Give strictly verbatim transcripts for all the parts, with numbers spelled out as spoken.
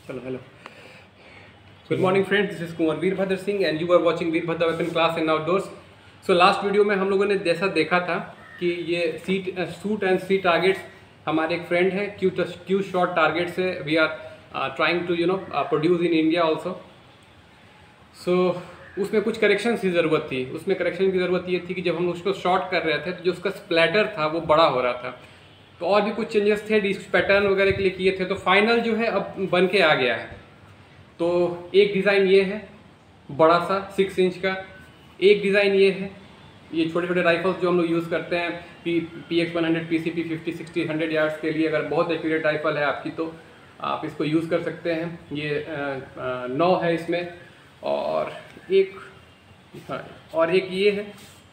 Hello, hello. Good morning friends, this is Kumar Veerbhadra Singh and you are watching Veerbhadra Weapon Class and Outdoors. So last video में हम लोगों ने जैसा देखा था कि ये सीट शूट एंड सी टारगेट्स हमारे एक फ्रेंड है क्यू क्यू शॉट टारगेट से we are trying to you know produce in India also. So उसमें कुछ करेक्शन की ज़रूरत थी. उसमें करेक्शन की ज़रूरत ये थी कि जब हम उसको शॉट कर रहे थे तो जो उसका स्प्लैटर था वो बड़ा हो रहा था. तो और भी कुछ चेंजेस थे डिस्क पैटर्न वगैरह के लिए किए थे. तो फाइनल जो है अब बन के आ गया है. तो एक डिज़ाइन ये है बड़ा सा सिक्स इंच का. एक डिज़ाइन ये है, ये छोटे छोटे राइफल्स जो हम लोग यूज़ करते हैं P P X one hundred P C P fifty sixty hundred yards के लिए. अगर बहुत एक्यूरेट राइफल है आपकी तो आप इसको यूज़ कर सकते हैं. ये नौ है इसमें. और एक हाँ, और एक ये है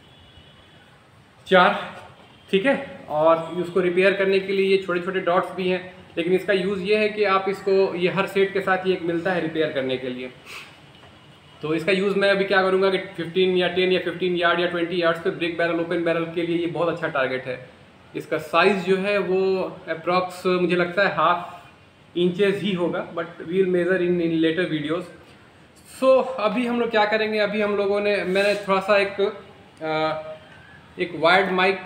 चार. ठीक है. और उसको रिपेयर करने के लिए ये छोटे छोटे डॉट्स भी हैं. लेकिन इसका यूज़ ये है कि आप इसको ये हर सेट के साथ ये एक मिलता है रिपेयर करने के लिए. तो इसका यूज़ मैं अभी क्या करूँगा कि फिफ्टीन या टेन या फिफ्टीन यार्ड या ट्वेंटी यार्ड्स पे ब्रेक बैरल ओपन बैरल के लिए ये बहुत अच्छा टारगेट है. इसका साइज़ जो है वो अप्रॉक्स मुझे लगता है हाफ इंचेस ही होगा, but we will measure in in later videos. So अभी हम लोग क्या करेंगे, अभी हम लोगों ने मैंने थोड़ा सा एक आ, एक वायर्ड माइक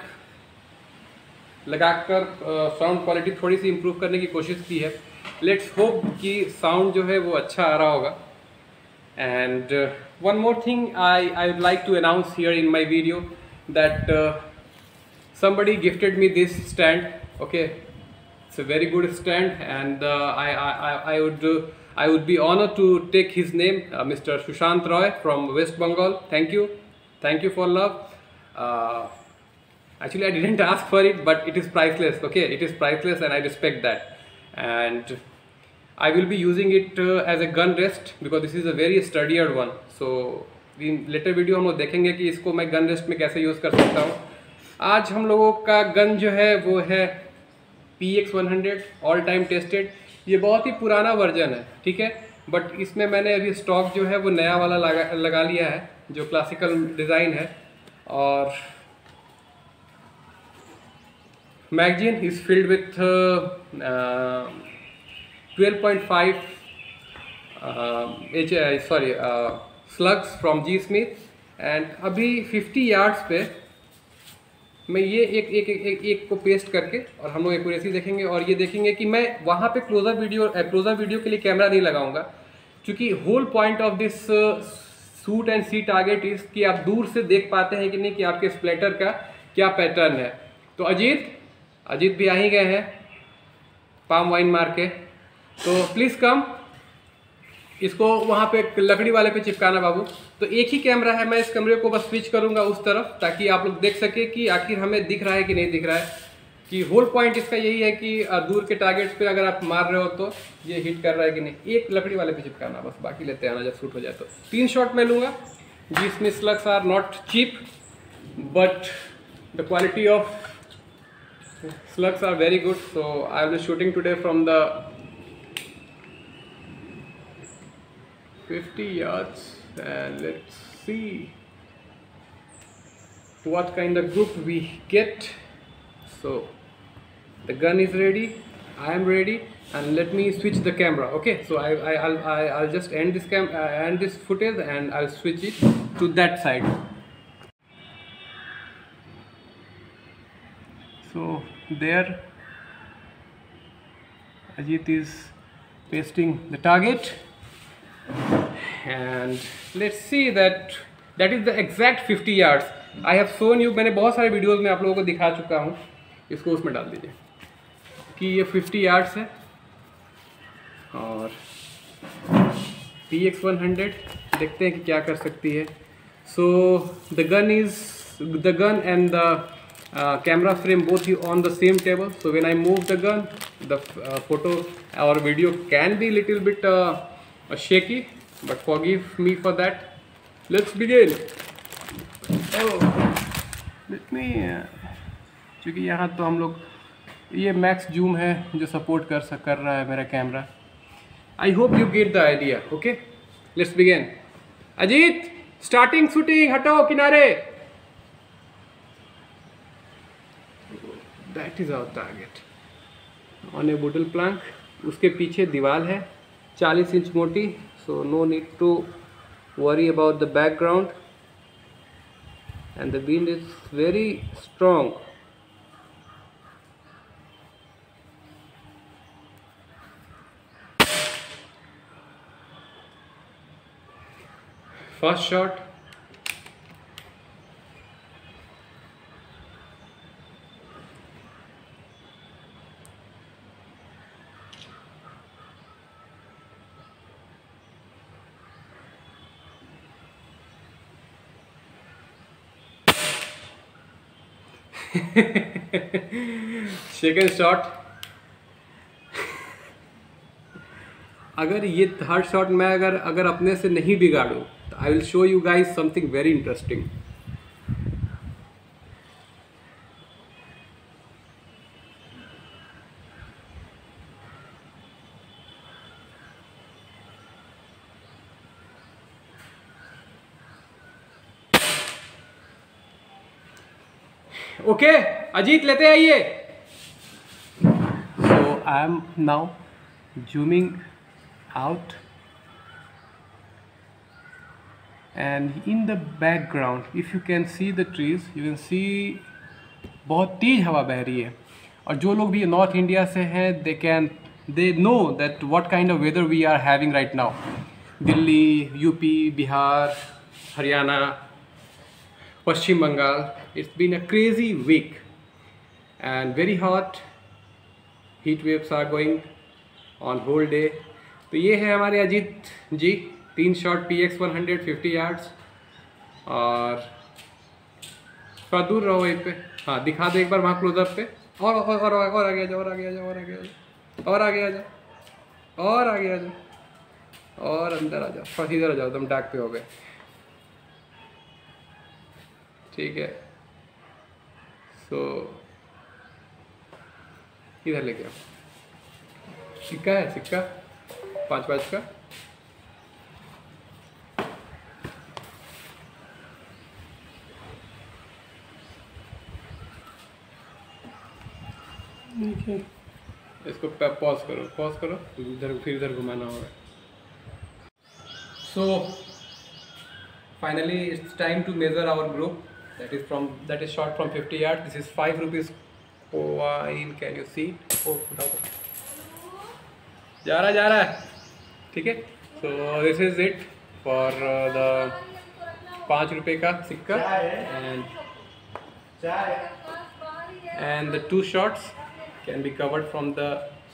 लगाकर साउंड क्वालिटी थोड़ी सी इम्प्रूव करने की कोशिश की है. लेट्स होप कि साउंड जो है वो अच्छा आ रहा होगा. And one more thing I I would like to announce here in my video that somebody gifted me this stand. Okay, it's a very good stand and uh, I, I I would uh, I would be honored to take his name, uh, Mister Sushant Roy from West Bengal. Thank you, thank you for love. Uh, Actually, I didn't ask for it, but it is priceless. Okay, it is priceless, and I respect that. And I will be using it uh, as a gun rest because this is a very sturdier one. So in later video हम लोग देखेंगे कि इसको मैं gun rest में कैसे use कर सकता हूँ. आज हम लोगों का गन जो है वो है P X one hundred all time tested. ये बहुत ही पुराना वर्जन है. ठीक है. बट इसमें मैंने अभी स्टॉक जो है वो नया वाला लगा लगा लिया है जो क्लासिकल डिज़ाइन है. और magazine is filled with uh, uh, twelve point five uh, H, uh, sorry uh, slugs from G Smith. and अभी fifty yards पे मैं ये एक एक एक, एक, एक को पेस्ट करके और हम लोग एक्यूरेसी देखेंगे. और ये देखेंगे कि मैं वहाँ पे क्लोजर वीडियो क्लोजर वीडियो के लिए कैमरा नहीं लगाऊंगा क्योंकि whole point of this shoot and see target is कि आप दूर से देख पाते हैं कि नहीं कि आपके स्प्लेटर का क्या पैटर्न है. तो अजीत अजीत भी आ ही गए हैं पाम वाइन मार के. तो प्लीज़ कम, इसको वहाँ पे लकड़ी वाले पे चिपकाना बाबू. तो एक ही कैमरा है, मैं इस कमरे को बस स्विच करूँगा उस तरफ ताकि आप लोग देख सके कि आखिर हमें दिख रहा है कि नहीं दिख रहा है. कि होल पॉइंट इसका यही है कि दूर के टारगेट्स पे अगर आप मार रहे हो तो ये हिट कर रहा है कि नहीं. एक लकड़ी वाले पे चिपकाना बस, बाकी लेते आना जब शूट हो जाए. तो तीन शॉट मैं लूँगा. जिसमें slugs are not cheap but the quality of slugs are very good. So I will be shooting today from the fifty yards and let's see what kind of group we get. So the gun is ready, I am ready, and let me switch the camera. Okay, so I, I I'll I, I'll just end this cam uh, end this footage and I'll switch it to that side. So there Ajit is pasting the target and let's see that that is the exact fifty yards. I have shown you, मैंने बहुत सारे videos में आप लोगों को दिखा चुका हूँ. इसको उसमें डाल दीजिए कि ये fifty yards है. और पी एक्स वन हंड्रेड देखते हैं कि क्या कर सकती है. So the gun is the gun and the Uh, camera frame both on the same table. So when I move the gun, the uh, photo or video can be little bit uh, uh, shaky, but forgive me for that. Let's begin. Oh, let me क्योंकि यहाँ तो हम लोग ये max zoom है जो support कर सक कर रहा है मेरा camera. I hope you get the idea. Okay, let's begin. Ajit starting shooting, हटो किनारे. That is our target on a wooden plank. उसके पीछे दीवार है चालीस इंच मोटी, so no need to worry about the background, and the wind is very strong. First shot. Second shot. अगर ये थर्ड शॉट मैं अगर अगर अपने से नहीं बिगाड़ूं तो I will show you guys something very interesting. Okay Ajit लेते आइए. So I am now zooming out, and in the background if you can see the trees, you can see बहुत तेज हवा बह रही है. और जो लोग भी नॉर्थ इंडिया से हैं they can they know that what kind of weather we are having right now. Delhi, UP, Bihar, Haryana, Paschim Bengal, it's been a crazy week and very hot. Heat waves are going on whole day. तो ये है हमारे अजीत जी. तीन shot P X one hundred fifty yards. और थोड़ा दूर रहो वहीं पे. हाँ दिखा दे एक बार वहाँ क्लोजअप पे. और और और और आगे आ जाओ, और आगे आ जाओ, और आगे आ जाओ, और आगे आ जाओ, और आगे आ जाओ, और अंदर आ जाओ. थोड़ा इधर आ जाओ, तुम डाक पे हो गए. ठीक है. सो इधर लेके आओ. सिक्का है, सिक्का पाँच पाँच का. इसको पॉज करो, पॉज करो, इधर फिर इधर घुमाना होगा. So finally it's time to measure our group. That is from that is shot from fifty yard. This is five rupees coin. Can you see? ओ जा रहा जा रहा है. ठीक है. So this is it for the पाँच रुपये का सिक्का and and the two shots can be covered from the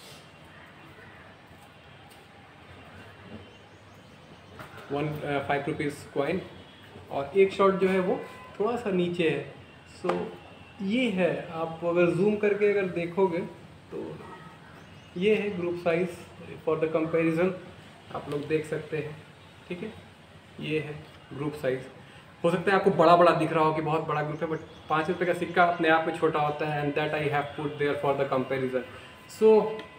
one five rupees coin. और एक शॉट जो है वो थोड़ा सा नीचे है. सो so, ये है. आप अगर जूम करके अगर देखोगे तो ये है group size for the comparison. आप लोग देख सकते हैं. ठीक है. ये है ग्रुप साइज. हो सकता है आपको बड़ा बड़ा दिख रहा हो कि बहुत बड़ा ग्रुप है, बट पाँच रुपये का सिक्का अपने आप में छोटा होता है. And that I have put there for the comparison. So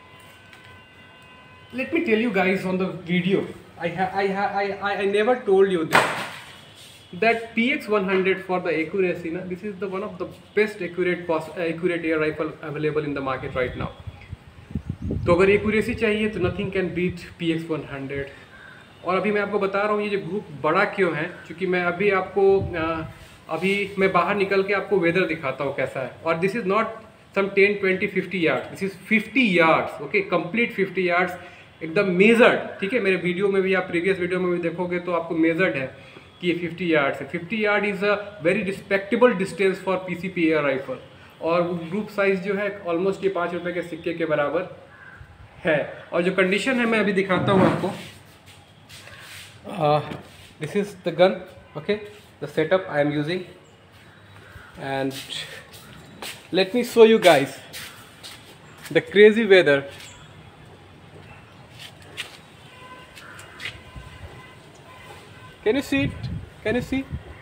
let me tell you guys on the video. I ha I ha I I I never told you this, that P X one hundred for the accuracy na, this is the one of the best accurate pos accurate air rifle available in the market right now. तो अगर accuracy चाहिए तो nothing can beat P X one hundred. और अभी मैं आपको बता रहा हूँ ये जो ग्रुप बड़ा क्यों है, क्योंकि मैं अभी आपको अभी मैं बाहर निकल के आपको वेदर दिखाता हूँ कैसा है. और this is not some ten twenty fifty yards, this is fifty yards. Okay, complete fifty yards, एकदम मेजर्ड. ठीक है. मेरे वीडियो में भी, आप प्रीवियस वीडियो में भी देखोगे तो आपको मेजर्ड है कि ये फिफ्टी यार्ड्स है. Fifty yard is a very respectable distance for PCP air rifle. और ग्रुप साइज जो है ऑलमोस्ट ये पाँच रुपये के सिक्के के बराबर है. और जो कंडीशन है मैं अभी दिखाता हूँ आपको. This is the gun. Okay, the setup I am using. And let me show you guys the crazy weather. Can you see it? Can you see?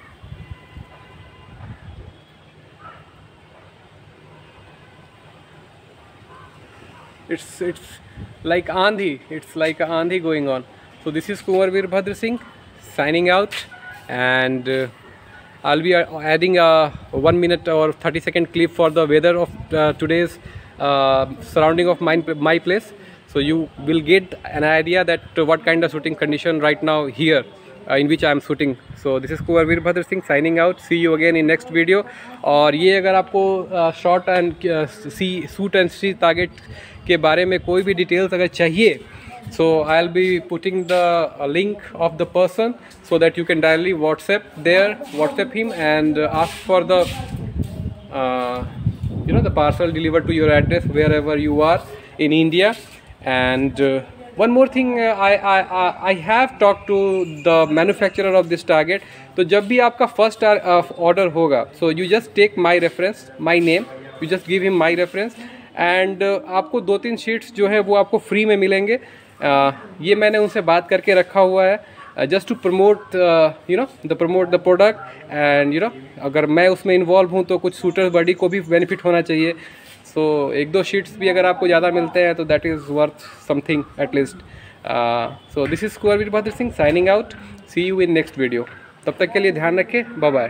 It's it's like Andhi. It's like a Andhi going on. So this is Kumar Veerbhadra Singh signing out, and uh, I'll be uh, adding a one minute or thirty second clip for the weather of uh, today's uh, surrounding of my my place. so you will get an idea that uh, what kind of shooting condition right now here uh, in which I am shooting. So this is Kuwar Veerbhadra Singh signing out. See you again in next video. और ये अगर आपको short and see shoot and see target के बारे में कोई भी details अगर चाहिए, so I'll be putting the uh, link of the person so that you can directly WhatsApp there, WhatsApp him and uh, ask for the uh, you know the parcel delivered to your address wherever you are in India. And uh, one more thing, uh, I, I I I have talked to the manufacturer of this target. तो जब भी आपका first order होगा, so you just take my reference, my name, you just give him my reference and uh, आपको दो तीन sheets जो है वो आपको free में मिलेंगे. Uh, ये मैंने उनसे बात करके रखा हुआ है just to promote you know the promote the product and you know अगर मैं उसमें इन्वॉल्व हूँ तो कुछ शूटर बॉडी को भी बेनिफिट होना चाहिए. सो so, एक दो शीट्स भी अगर आपको ज़्यादा मिलते हैं तो that is worth something at least. So this is Kunwar Virbhadra Singh signing out. See you in next video. तब तक के लिए ध्यान रखें. Bye bye.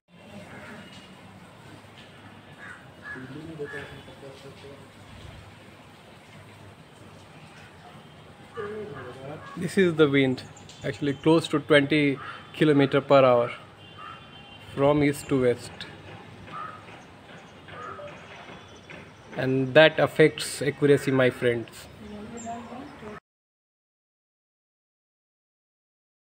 This is the wind, actually close to twenty kilometer per hour from east to west, and that affects accuracy, my friends.